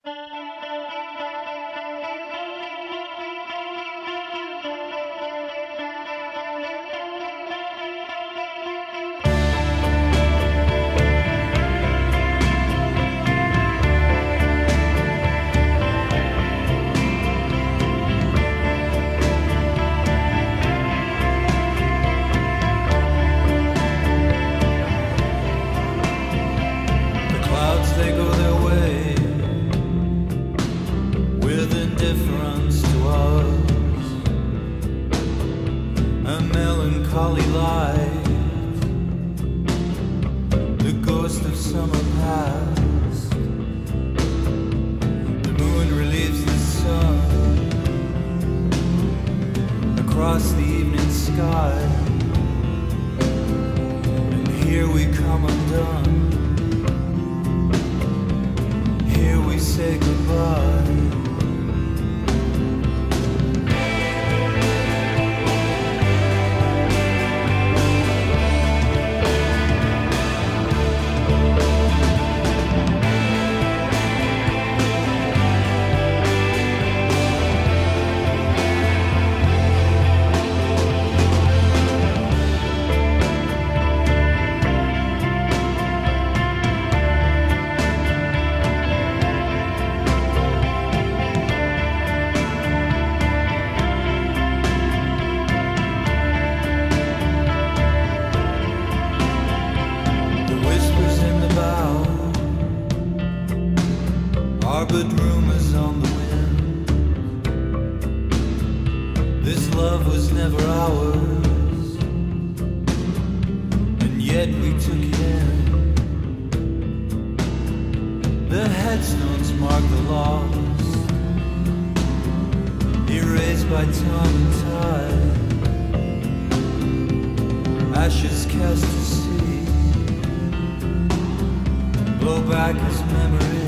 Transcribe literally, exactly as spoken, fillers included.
They go their way with indifference to us, a melancholy light, the ghost of summer past. The moon relieves the sun across the evening sky, and here we come undone. Here we say goodbye. Are but rumours on the wind. This love was never ours, and yet we took it in. The headstones mark the loss, erased by time and tide. Ashes cast to sea, blow back as memories.